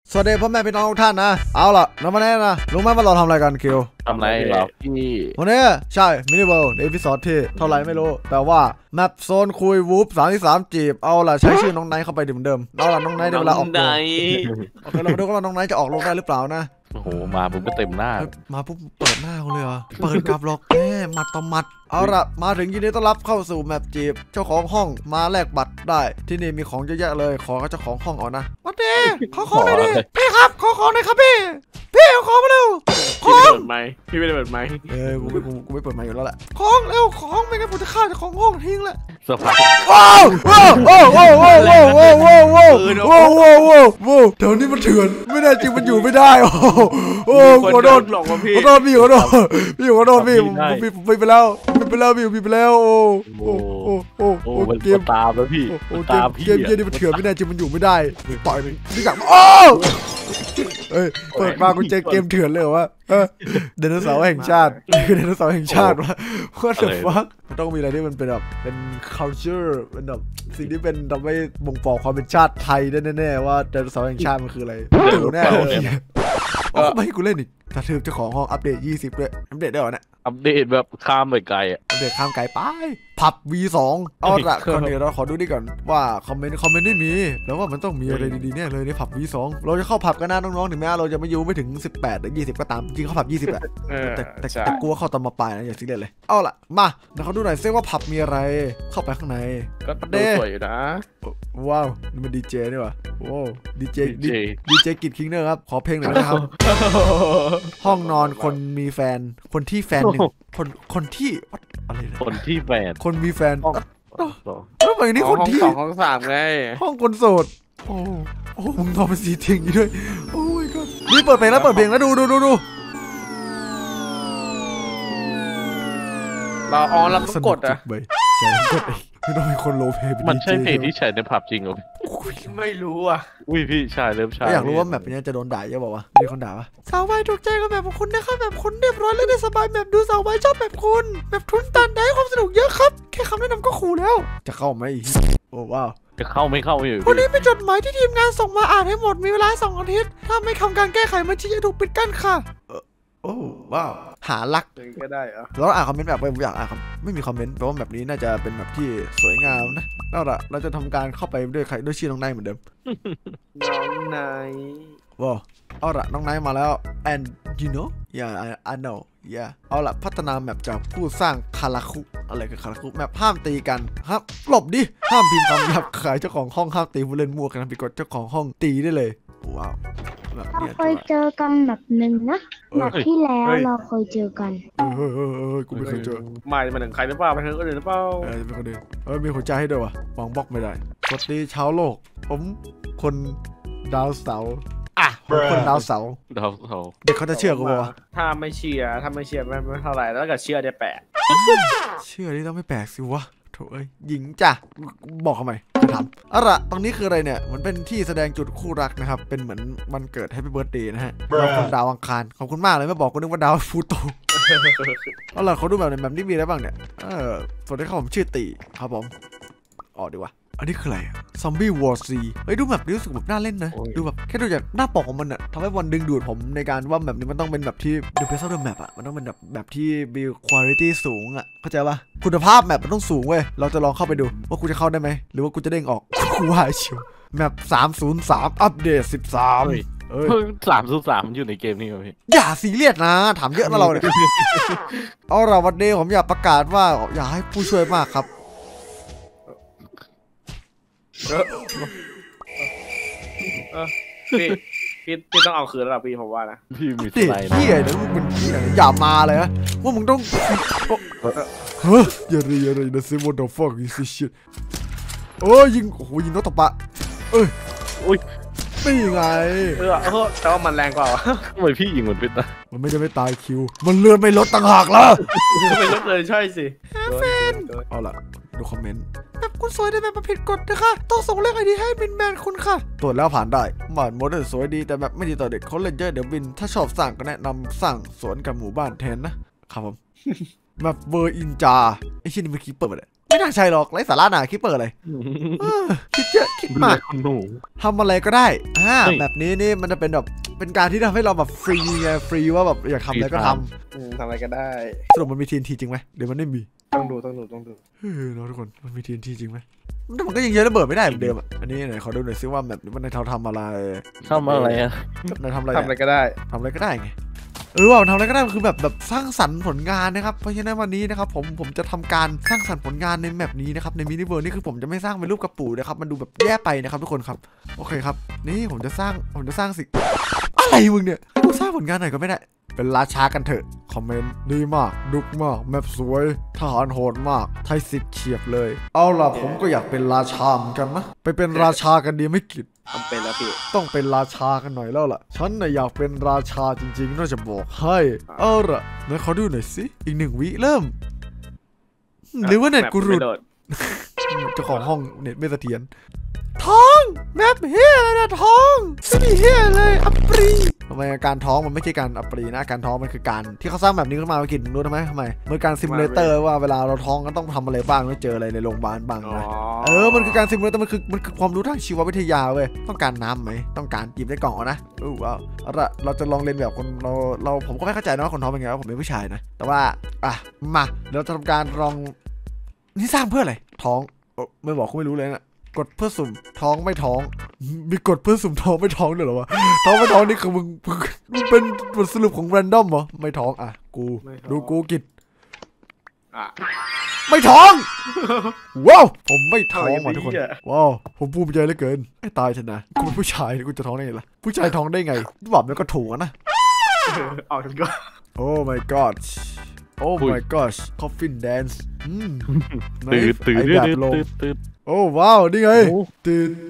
สวัสดีพ่อแม่พี่น้องทุกท่านนะเอาล่ะแล้ววันนี้นะรู้ไหมว่าเราทำอะไรกันคิวทำอะไรเหรอพี่วันนี้ใช่มินิเวิลด์ในพิซอดที่เท่าไรไม่รู้แต่ว่าแมปโซนคุยวูฟ33จีบเอาล่ะใช้ชื่อน้องไนท์เข้าไปเหมือนเดิมเอาล่ะน้องไนท์เวลาออกตัวโอเคเรามาดูกันว่าน้องไนท์จะออกลงได้หรือเปล่านะโอ้โหมาผมก็เต็มหน้ามาปุ๊บเปิดหน้าเขาเลยเหรอเปิดกับล็อกแม่มัดต่อมัดเอาล่ะมาถึงยินดีต้อนรับเข้าสู่แมปจีบเจ้าของห้องมาแลกบัตรได้ที่นี่มีของเยอะแยะเลยขอเจ้าของห้องเอานะวัดเดขอของหน่อยดิพี่ครับขอของหน่อยครับพี่เอาของมาเร็วพี่เปิดไมค์พี่ไม่ได้เปิดไมค์กูไม่เปิดไมค์อยู่แล้วแหละของเร็วของไม่งั้นผมจะฆ่าเจ้าของห้องทิ้งละเสื้อผ้าโอ้เดี๋ยวนี้มันเถื่อนไม่ได้จริงมันอยู่ไม่ได้โอ้ขอโทษหลอกว่าพี่ขอโทษพี่ขอโทษผมไปแล้วพี่ไปแล้วโอ้เกมตามแล้วพี่ตามพี่เกมนี่มันเถื่อนไม่ได้จริงมันอยู่ไม่ได้ต่อยนี่กลับเอ้ยเปิดมากูเจอเกมเถื่อนเลยวะไดโนเสาร์แห่งชาติคือไดโนเสาร์แห่งชาติวะ What the fuck มันต้องมีอะไรที่มันเป็นแบบเป็น culture เป็นแบบสิ่งที่เป็นทำให้บ่งบอกความเป็นชาติไทยได้แน่ๆว่าไดโนเสาร์แห่งชาติมันคืออะไรแน่เลยไม่ให้กูเล่นอีกถ้าเธอเจ้าของห้องอัปเดต20ด้วยอัปเดตได้หรอเนี่ยอัปเดตแบบข้ามไปไกลอัปเดตข้ามไกลไปผับ V2 เอาละก่อนเดี๋ยวเราขอดูดิก่อนว่าคอมเมนต์ไม่มีแล้วว่ามันต้องมีอะไรดีๆแน่เลยในผับ V2 เราจะเข้าผับกันนะน้องๆถึงแม้เราจะไม่อยู่ไม่ถึง18หรือ20ก็ตามจริงเข้าผับ20แหละแต่กลัวเข้าตอนมาปลายนะอย่าซีเรียสเลยเอาละมาเดี๋ยวเขาดูหน่อยซิว่าผับมีอะไรเข้าไปข้างในก็ดูสวยอยู่นะว้าวนี่มันดีเจนี่วะโอ้ดีเจกิจคิงเนอร์ครับขอเพลงหน่อยนะครับห้องนอนคนมีแฟนคนที่แฟนหนึ่งคนที่อะไรนะคนที่แฟนคนมีแฟนแล้วแบบนี้คนที่ห้อง3ไงห้องคนโสดโอ้มึงทำเป็นสีเทียงอย่างนี้ด้วยโอ้ยก็นี่เปิดเพลงแล้วดูเราออนแล้วก็กดอ่ะใช่กดเองไม่ต้องมีคนโลเพมันใช่เพลงที่ใช้ในผับจริงเหรอไม่รู้อ่ะอุ้ยพี่ชายเริ่มชายอยากรู้ว่าแบบนี้จะโดนด่าเยอะบอกว่ามีคนด่าปะสาววายถูกใจกับแบบของคุณนะครับแบบคุณเรียบร้อยและได้สบายแบบดูสาววายชอบแบบคุณแบบทุนตันได้ความสนุกเยอะครับแค่คำแนะนำก็ขู่แล้วจะเข้าไหมโอ้ว้าวจะเข้าไม่เข้าอยู่วันนี้เป็นจดหมายที่ทีมงานส่งมาอ่านให้หมดมีเวลา2 อาทิตย์ถ้าไม่ทำการแก้ไขมันจะถูกปิดกั้นค่ะโอ้ว้าวหาลักก็ได้เหรอแล้วอ่านคอมเมนต์แบบผมอยากอ่านไม่มีคอมเมนต์แปลว่าแบบนี้น่าจะเป็นแบบที่สวยงามนะแล้วเราจะทำการเข้าไปด้วยใครด้วยชื่อน้องไนท์เหมือนเดิมน้องไนท์ว้าวเอาละน้องไนท์มาแล้ว and you know yeah I know yeah เอาละพัฒนาแมปจากผู้สร้างคาราคุอะไรคือคาราคุแมปห้ามตีกันครับหลบดิห้ามพิมพ์คำหยาบคายเจ้าของห้องห้ามตีผู้เล่นมั่วกันผิดกฎเจ้าของห้องตีได้เลยว้าวเราเคยเจอกันแบบหนึ่งนะแบบที่แล้วเราเคยเจอกันกูไม่เคยเจอมาถึงใครหรือเปล่ามาถึงคนอื่นหรือเปล่าเป็นคนอื่นมีหัวใจให้ด้วยวะวางบล็อกไม่ได้สวัสดีชาวโลกผมคนดาวเสาร์คนดาวเสาร์เด็กเขาจะเชื่อกูป่ะถ้าไม่เชื่อไม่เท่าไหร่แล้วก็เชื่อได้แปลกเชื่อนี่ต้องไม่แปลกสิวะโถ่หญิงจ้ะบอกเขาไหมจะทำอะไรตรงนี้คืออะไรเนี่ยมันเป็นที่แสดงจุดคู่รักนะครับเป็นเหมือนวันเกิด Happy Birthday นะฮะเราคนดาวอังคารขอบคุณมากเลยไม่บอกกูนึกว่าดาวฟูโตเอาล่ะเขาดูแบบในแบบนี้มีอะไรบ้างเนี่ยสวัสดีครับผมชื่อตีครับผมออกดีกว่าอันนี้คืออะไรซอมบี้วอร์ซีดูแบบนี้รู้สึกแบบน่าเล่นนะดูแบบแค่ดูจากหน้าปกของมันอะทำให้วันดึงดูดผมในการว่าแบบนี้มันต้องเป็นแบบที่ The Best of the Map อะมันต้องเป็นแบบที่มีคุณภาพสูงอะเข้าใจปะคุณภาพแมปมันต้องสูงเว้ยเราจะลองเข้าไปดูว่ากูจะเข้าได้ไหมหรือว่ากูจะเด้งออกกูว่าชิวแมป303อัปเดต 303อยู่ในเกมนี้ครับพี่อย่าซีเรียสนะถามเยอะนะเราเนี่ยเอาล่ะวันนี้ผมอยากประกาศว่าอยากให้ผู้ช่วยมากครับพี่ต้องเอาคืนแล้วพี่ผมว่านะพี่มีอะไรนะพี่นะมึงเป็นพี่อะไรอย่ามาเลยนะว่ามึงต้องอย่าเลยนะเซมอนดอฟฟอกอีสิชิยิงโอ้โหยิงนกตบปะนี่ไงแต่ว่ามันแรงกว่าทำไมพี่ยิงมันเป็นนะมันไม่ได้ไม่ตายคิวมันเลือดไม่ลดต่างหากล่ะไม่ลดเลยใช่สิแฟนเอาล่ะดูคอมเมนต์แบบคุณสวยแต่แบบผิดกฎนะคะต้องส่งเลขไอดีให้มินแมนคุณค่ะตรวจแล้วผ่านได้บ้านโมเดิร์นสวยดีแต่แบบไม่ดีต่อเด็กเขาเล่นเยอะเดี๋ยววินถ้าชอบสร้างก็แนะนำสร้างสวนกับหมู่บ้านแทนนะครับผมแบบเวอร์อินจาไอชิ้นนี้เมื่อกี้เปิดเลยไม่น่าใช่หรอกไร้สาระหน่ะคิดเปิดอะไรคิดเยอะคิดดูมาแลกคุณหนูทำอะไรก็ได้เฮ้ยแบบนี้นี่มันจะเป็นแบบเป็นการที่ทำให้เราแบบฟรีไงฟรีว่าแบบอยากทำอะไรก็ททำอะไรก็ได้ำสรุปมันมี TNT จริงไหมเดี๋ยวมันไม่มีต้องดูเนาะทุกคนมันมี TNT จริงไหมมันก็ยังเยอะระเบิดไม่ได้เหมือนเดิมอ่ะอันนี้ไหนขอดูหน่อยซิว่าแบบมันในทำอะไรทำอะไรอะในทำอะไรทำอะไรก็ได้ทำอะไรก็ได้ไงว่าทำอะไรก็ได้มันคือแบบสร้างสรรค์ผลงานนะครับเพราะฉะนั้นวันนี้นะครับผมจะทำการสร้างสรรค์ผลงานในแมปนี้นะครับในมินิเวิร์นี่คือผมจะไม่สร้างเป็นรูปกระปูนะครับมันดูแบบแย่ไปนะครับทุกคนครับโอเคครับนี่ผมจะสร้างสิ่งอะไรมึงเนี่ยกูสร้างผลงานหน่อยก็ไม่ได้เป็นราชากันเถอะคอมเมนต์ดีมากดุกมากแมปสวยทหารโหดมากไทย10เฉียบเลยเอาล่ะผมก็อยากเป็นราชาเหมือนกันนะไปเป็นราชากันดีไม่กิดทำเป็นแล้วพี่ต้องเป็นราชากันหน่อยแล้วล่ะฉันน่ะอยากเป็นราชาจริงๆน่าจะบอกให้เอาล่ะไหนขอดูหน่อยสิอีก1 วิเริ่มหรือว่าเน็ตกูหลุด เจ้าของห้องเน็ตไม่เสถียรท้องแมปเฮียอะไรนะท้องไม่มีเฮียเลยอัปรีทำไมอาการท้องมันไม่ใช่การอัปรีนะการท้องมันคือการที่เขาสร้างแบบนี้ขึ้นมาไปกินรู้ทำไมเหมือนการซิมูเลเตอร์ว่าเวลาเราท้องก็ต้องทำอะไรบ้างแล้วเจออะไรในโรงพยาบาลบ้างนะมันคือการซิมูเลเตอร์มันคือความรู้ทางชีววิทยาเว้ยต้องการน้ำไหมต้องการหยิบได้กล่องเอานะว้าวเราจะลองเรียนแบบคนเราผมก็ไม่เข้าใจนะว่าคนท้องเป็นไงว่าผมเป็นผู้ชายนะแต่ว่ามาเราจะทำการลองนี่สร้างเพื่ออะไรท้องไม่บอกก็ไม่รู้เลยนะกดเพื่อสุ่มท้องไม่ท้องมีกดเพื่อสุ่มท้องไม่ท้องด้วยเหรอวะท้องไม่ท้องนี่คือมึงเป็นบทสรุปของแรนดอมเหรอไม่ท้องกูดูกูกิจไม่ท้องว้าวผมไม่ท้องว่ะทุกคนว้าวผมภูมิใจเหลือเกินไอ้ตายชนะกูเป็นผู้ชายกูจะท้องได้ไงล่ะผู้ชายท้องได้ไงบอกมันก็ถูกนะเอาถึงก็โอ้ my god โอ้ my gosh coffin dance ตื่นโอ้ว้าวนี่ไงตื่น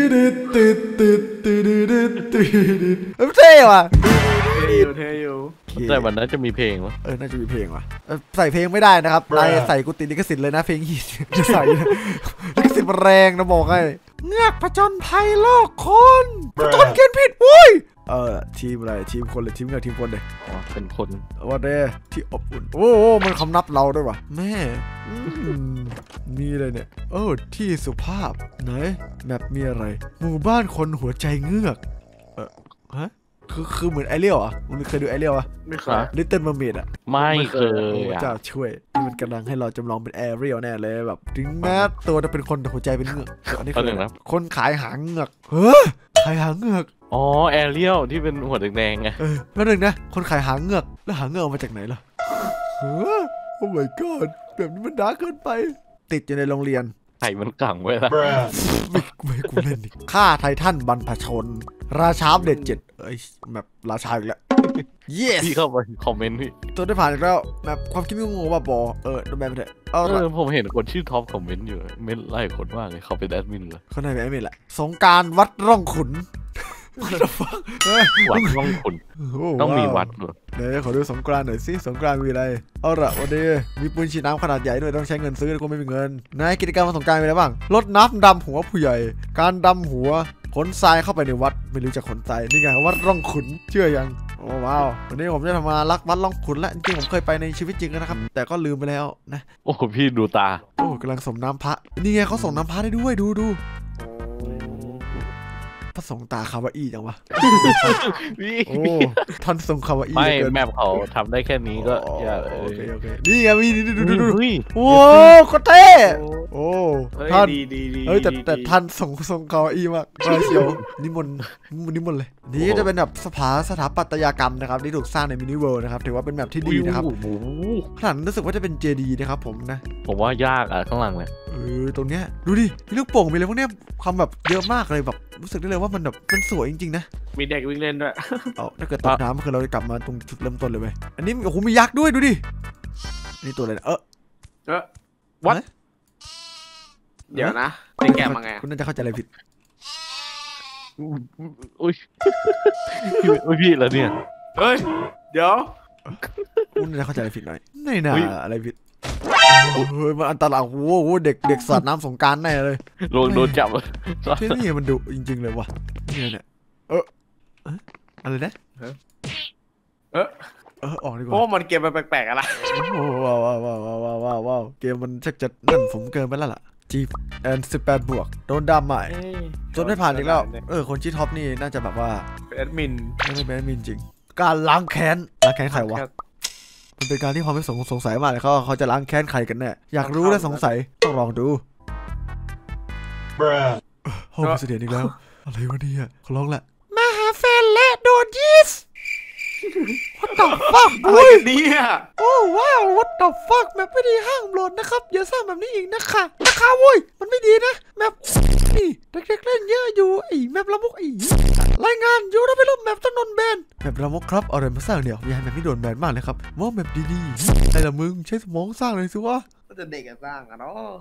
เท่ว่ะเทอยู่แต่วันนั้นจะมีเพลงวะน่าจะมีเพลงว่ะใส่เพลงไม่ได้นะครับนายใส่กูติดลิขสิทธิ์เลยนะเพลงฮีจะใส่ลิขสิทธิ์แรงนะบอกให้เงือกผจญภัยโลกคนผจญเขียนผิดอุ้ยทีมอะไรทีมคนเลยทีมเงือกทีมคนเลยเป็นคนว่าเด้ที่อบอุ่นโอ้มันคำนับเราด้วยวะแม่มีอะไรเนี่ยที่สุภาพไหนแมปมีอะไรหมู่บ้านคนหัวใจเงือกฮะคือเหมือนไอเรียลอ่ะมึงเคยดูไอเรียลอ่ะไม่เคยลิตเติ้ลเมอร์เมดอ่ะไม่เคยเจ้าช่วยนี่มันกำลังให้เราจำลองเป็นแอเรียลแน่เลยแบบถึงแม้ตัวจะเป็นคนแต่หัวใจเป็นเงือกอันนี้คือคนขายหางเงือกขายหางเงือกอ๋อแอเรียลที่เป็นหัวแดงๆไงแป๊บนึงนะคนขายหางเงือกแล้วหางเงือกมาจากไหนล่ะโอ้ my god แบบนี้มันดาร์กเกินไปติดอยู่ในโรงเรียนไข่มันกังไว้ละไม่กูเล่นดิฆ่าไททันบรรพชนราชาเด็ด7แบบราชาอีกแล้ว yes พี่เข้าไปคอมเมนต์พี่ตัวได้ผ่านอีกแล้วแบบความคิดงงว่าบอดูแบบไปเถอะผมเห็นคนชื่อท็อปคอมเมนต์อยู่เม้นไล่คนมากเลยเขาเป็นแอดมินเลยเขาในแอดมินแหละสงการวัดร่องขุนวัดร่องขุนต้องมีวัดเหรอเดี๋ยวขอดูสงกรานต์หน่อยสิสงกรานต์มีอะไรเอาละวันนี้มีปืนฉีดน้ำขนาดใหญ่ด้วยต้องใช้เงินซื้อกูไม่มีเงินนายกิจกรรมวันสงกรานต์มีอะไรบ้างรดน้ำดำหัวผู้ใหญ่การดำหัวขนทรายเข้าไปในวัดไม่รู้จะขนทรายนี่ไงวัดร่องขุนเชื่อยังโอ้ว้าววันนี้ผมจะทำมารักวัดร่องขุนแล้วจริงๆผมเคยไปในชีวิตจริงนะครับแต่ก็ลืมไปแล้วนะโอ้พี่ดูตากำลังส่งน้ำพระนี่ไงเขาส่งน้ำพระได้ด้วยดูพระสงฆ์ตาคาวาอี้จังวะโอ้ท่านทรงคาวาอี้ไม่แมปเขาทำได้แค่นี้ก็อย่าโอเคนี่ไงมีดูโอ้ก็เท่ โอ้ท่านดีแต่ท่านทรงคาวาอี้มากเชียวนิมนต์เลยนี่จะเป็นแบบสถาปัตยกรรมนะครับที่ถูกสร้างในมินิเวิลด์นะครับถือว่าเป็นแบบที่ดีนะครับขนาดรู้สึกว่าจะเป็นเจดีย์นะครับผมว่ายากข้างหลังเลยตรงเนี้ยดูดิมีลูกโป่งมีอะไรพวกเนี้ยความแบบเยอะมากเลยแบบรู้สึกได้เลยว่ามันแบบมันสวยจริงๆนะมีเด็กวิ่งเล่นด้วยถ้าเกิดตกน้ำคือเราจะกลับมาตรงจุดเริ่มต้นเลยเว้ยอันนี้โอ้โหมียักษ์ด้วยดูดินี่ตัวอะไรนะวัดเดี๋ยวนะเป็นแกมาไงคุณน่าจะเข้าใจอะไรผิดอุ้ยพี่แล้วเนี่ยเฮ้ยเดี๋ยวคุณน่าจะเข้าใจอะไรผิดหน่อยไม่น่าอะไรผิดเฮ้ยมันอันตรายโอ้โหเด็กสาดน้ำสงกรานต์แน่เลยโดนจับที่นี่มันดุจริงๆเลยวะนี่เนี่ยอะไรนะออกดีกโอ้ว่ามันเกมมันแปลกๆอะไรโอ้ว้าวเกมมันชักจะนั่นผมเกินไปแล้วล่ะจีแอน18บวกโดนดำใหม่จนไม่ผ่านอีกแล้วคนชื่อท็อปนี่น่าจะแบบว่าเป็นแอดมินไม่ได้เป็นแอดมินจริงการล้างแค้นใครวะมันเป็นการที่ความไม่สงสัยมากเลยเขาจะล้างแค้นใครกันแน่อยากรู้และสงสัยต้องลองดูห้องเสด็จอีกแล้วอะไรวะเนี่ยเขาร้องแหละมาหาแฟนและโดนยีส What the fuck อะไรกันเนี่ยโอ้ว้าว What the fuck แมปไม่ดีห้ามโหลดนะครับอย่าสร้างแบบนี้อีกนะคะเว้ยมันไม่ดีนะแมปนี่เด็กๆเล่นเยอะอยู่ไอ้แมปละมุกไอ้รายงานอยู่นะไปลบแมปต้องโดนแบนแมปละมุกครับเอาอะไรมาสร้างเนี่ยอย่าให้แมปไม่โดนแบนมากเลยครับว่าแมปดีๆไอ้ละมึงใช้สมองสร้างเลยสิวะก็จะเด็กกันสร้างอะเนาะ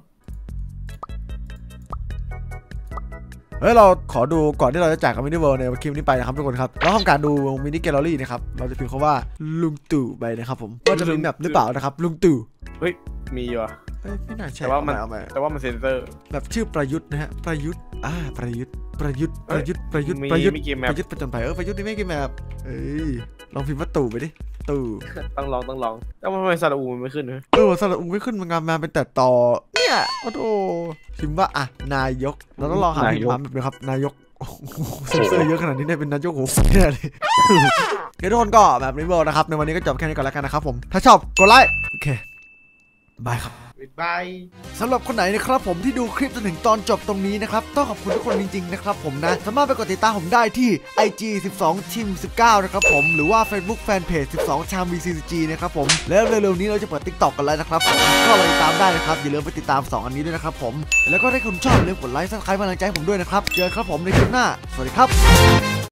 เฮ้ยเราขอดูก่อนที่เราจะจากกับมินิเวิลด์ในคลิปนี้ไปนะครับทุกคนครับเราทำการดูมินิแกลเลอรี่นะครับเราจะพิมพ์คำว่าลุงตู่ไปนะครับผมว่าจะมีแมปหรือเปล่านะครับลุงตู่เฮ้ยมีอยู่อะไม่น่าใช่แต่ว่ามันเอาใหม่แต่ว่ามันเซ็นเซอร์แบบชื่อประยุทธ์นะฮะประยุทธ์ประยุทธ์ประยุทธ์ประยุทธ์มีเกมแมปประยุทธ์ประจนภัยประยุทธ์นี่ไม่กี่แมปเอ้ยลองพิมพ์ว่าตู่ไปดิตู่ต้องลองแล้วทำไมซาอูมันไม่ขึ้นเลยสระอุไม่ขึ้นมันงานมาเป็นแต่ต่อเนี่ยโอ้โหพิมพ์ว่านายกเราต้องลองหาพิมพ์มาแบบนี้ครับนายกเซ็นเซอร์เยอะขนาดนี้ได้เป็นนายกโหเนี่ยเลยเดี๋ยวทุกคนก็แบบนี้เวิลด์นะครับในวันนี้ก็จบแค่นี้ก่อนแล้วกันนะครับผมถ้าชอบกดไลค์โอเคบายครับบายสำหรับคนไหนนะครับผมที่ดูคลิปจนถึงตอนจบตรงนี้นะครับต้องขอบคุณทุกคนจริงๆนะครับผมนะสามารถไปกดติดตามผมได้ที่ IG 12 Team 19นะครับผมหรือว่า Facebook Fanpage 12 Cham VCG นะครับผมแล้วเร็วๆนี้เราจะเปิด TikTok กันแล้วนะครับผมก็ไปติดตามได้นะครับอย่าลืมไปติดตาม2อันนี้ด้วยนะครับผมแล้วก็ถ้าคุณชอบอย่าลืมกดไลค์ซับสไครป์กำลังใจให้ผมด้วยนะครับเจอกันครับผมในคลิปหน้าสวัสดีครับ